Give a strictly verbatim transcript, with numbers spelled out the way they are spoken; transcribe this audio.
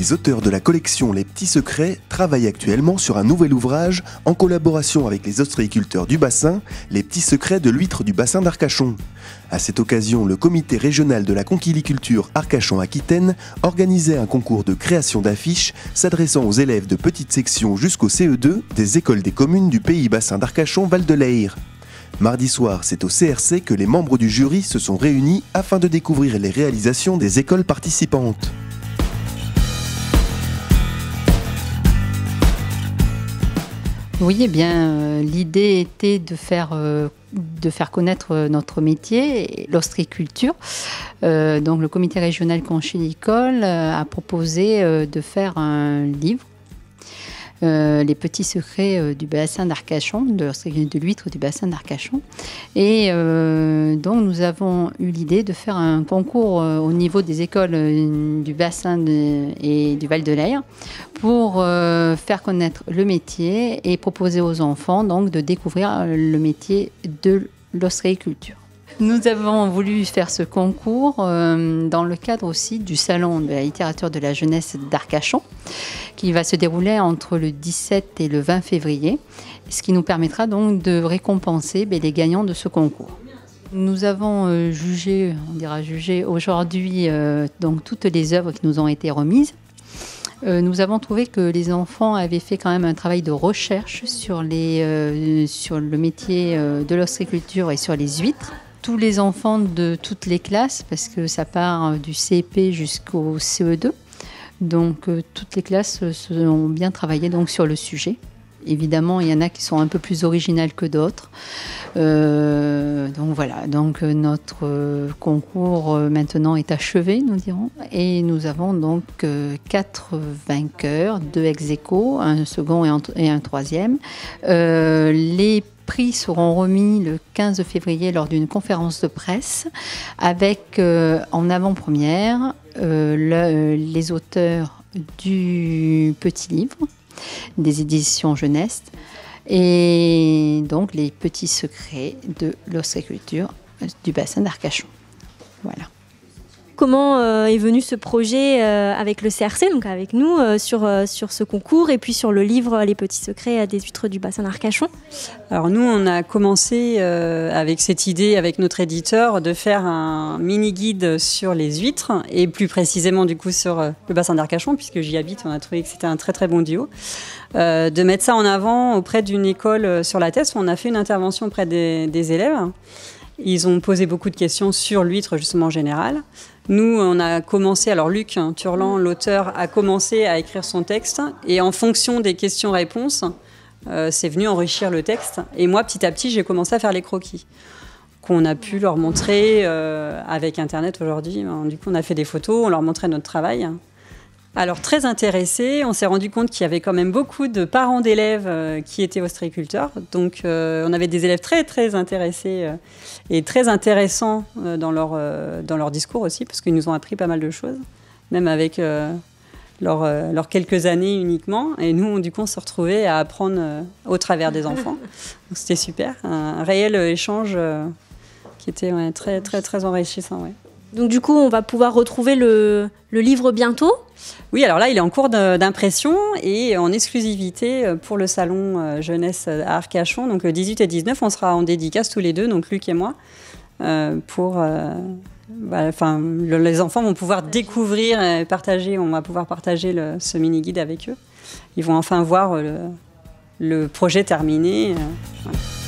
Les auteurs de la collection Les Petits Secrets travaillent actuellement sur un nouvel ouvrage en collaboration avec les ostréiculteurs du bassin, Les Petits Secrets de l'huître du bassin d'Arcachon. À cette occasion, le comité régional de la conchiliculture Arcachon-Aquitaine organisait un concours de création d'affiches s'adressant aux élèves de petite section jusqu'au C E deux des écoles des communes du pays bassin d'Arcachon-Val de Leyre. Mardi soir, c'est au C R C que les membres du jury se sont réunis afin de découvrir les réalisations des écoles participantes. Oui, eh bien, euh, l'idée était de faire, euh, de faire connaître notre métier, l'ostréiculture. Euh, donc, le comité régional conchilicole euh, a proposé euh, de faire un livre, euh, Les petits secrets euh, du bassin d'Arcachon, de, de l'huître du bassin d'Arcachon. Et euh, donc, nous avons eu l'idée de faire un concours euh, au niveau des écoles euh, du bassin de, et du Val de Leyre, pour euh, faire connaître le métier et proposer aux enfants donc, de découvrir le métier de l'ostréiculture. Nous avons voulu faire ce concours euh, dans le cadre aussi du salon de la littérature de la jeunesse d'Arcachon, qui va se dérouler entre le dix-sept et le vingt février, ce qui nous permettra donc de récompenser ben, les gagnants de ce concours. Nous avons euh, jugé, on dira jugé aujourd'hui euh, donc toutes les œuvres qui nous ont été remises. Euh, nous avons trouvé que les enfants avaient fait quand même un travail de recherche sur, les, euh, sur le métier euh, de l'ostréiculture et sur les huîtres. Tous les enfants de toutes les classes, parce que ça part du C P jusqu'au C E deux. Donc euh, toutes les classes se ont bien travaillé donc, sur le sujet. Évidemment, il y en a qui sont un peu plus originales que d'autres. Euh, donc voilà, donc notre euh, concours euh, maintenant est achevé, nous dirons. Et nous avons donc euh, quatre vainqueurs, deux ex-aequo, un second et un, et un troisième. Euh, les prix seront remis le quinze février lors d'une conférence de presse avec euh, en avant-première euh, le, les auteurs du petit livre des éditions jeunesse et donc les petits secrets de l'ostréiculture du bassin d'Arcachon. Voilà. Comment euh, est venu ce projet euh, avec le C R C, donc avec nous, euh, sur, euh, sur ce concours et puis sur le livre Les petits secrets des huîtres du bassin d'Arcachon? Alors nous, on a commencé euh, avec cette idée, avec notre éditeur, de faire un mini-guide sur les huîtres et plus précisément du coup sur euh, le bassin d'Arcachon, puisque j'y habite, on a trouvé que c'était un très très bon duo. Euh, de mettre ça en avant auprès d'une école sur la Teste. On a fait une intervention auprès des, des élèves. Ils ont posé beaucoup de questions sur l'huître justement en général. Nous, on a commencé, alors Luc Turlan, l'auteur, a commencé à écrire son texte et en fonction des questions-réponses, euh, c'est venu enrichir le texte. Et moi, petit à petit, j'ai commencé à faire les croquis qu'on a pu leur montrer euh, avec Internet aujourd'hui. Du coup, on a fait des photos, on leur montrait notre travail. Alors, très intéressés, on s'est rendu compte qu'il y avait quand même beaucoup de parents d'élèves euh, qui étaient ostréiculteurs. Donc, euh, on avait des élèves très, très intéressés euh, et très intéressants euh, dans, leur, euh, dans leur discours aussi, parce qu'ils nous ont appris pas mal de choses, même avec euh, leurs euh, leur quelques années uniquement. Et nous, du coup, on se retrouvait à apprendre euh, au travers des enfants. Donc, c'était super, un, un réel échange euh, qui était ouais, très, très, très enrichissant. Ouais. Donc du coup, on va pouvoir retrouver le, le livre bientôt. Oui, alors là, il est en cours d'impression et en exclusivité pour le salon jeunesse à Arcachon. Donc le dix-huit et dix-neuf, on sera en dédicace tous les deux, donc Luc et moi, euh, pour... Euh, bah, enfin, le, les enfants vont pouvoir découvrir et partager, on va pouvoir partager le, ce mini-guide avec eux. Ils vont enfin voir le, le projet terminé. Euh, voilà.